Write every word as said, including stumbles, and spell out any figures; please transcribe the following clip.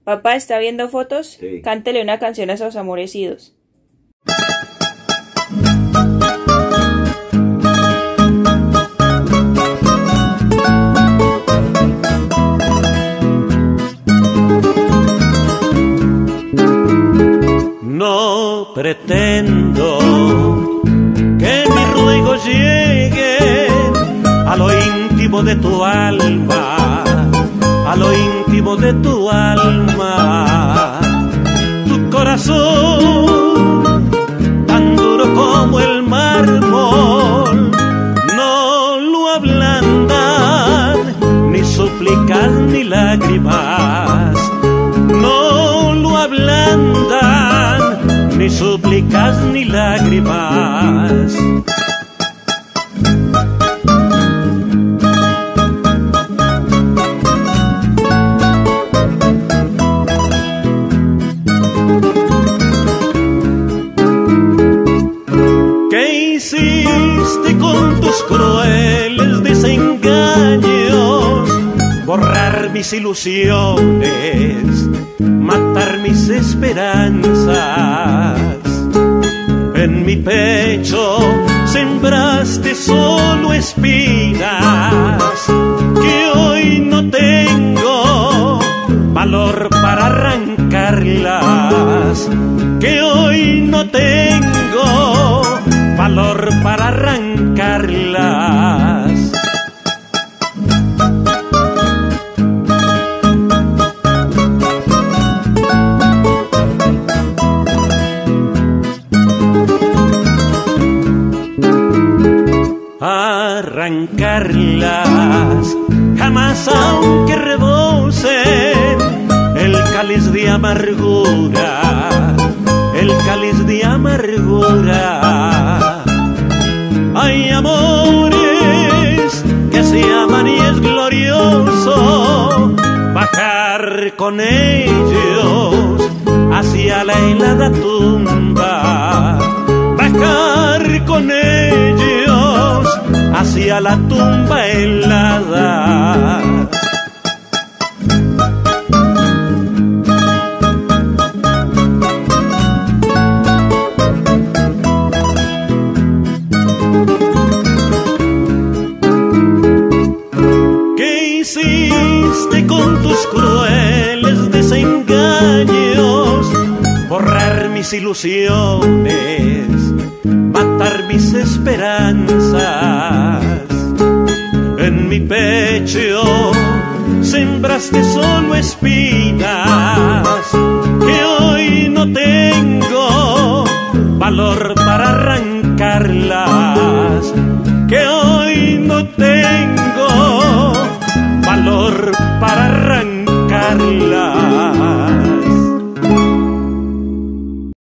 Papá, ¿está viendo fotos? Sí. Cántele una canción a esos amorecidos. No pretendo que mis ruegos lleguen a lo íntimo de tu alma, a lo íntimo de tu alma. Tu corazón, tan duro como el mármol, no lo ablandan ni súplicas ni lágrimas, no lo ablandan ni súplicas ni lágrimas. ¿Qué hiciste con tus crueles desengaños? Borrar mis ilusiones, matar mis esperanzas. En mi pecho sembraste solo espinas que hoy no tengo valor para arrancarlas, que hoy no tengo valor para arrancarlas. Arrancarlas jamás, aunque rebosen el cáliz de amargura, el cáliz de amargura. Hay amores que se aman y es glorioso bajar con ellos hacia la helada tumba, bajar con ellos hacia la tumba helada. ¿Qué hiciste con tus crueles desengaños? Borrar mis ilusiones, matar mis esperanzas. En mi pecho sembraste solo espinas que hoy no tengo valor para arrancarlas, que hoy no tengo valor para arrancarlas.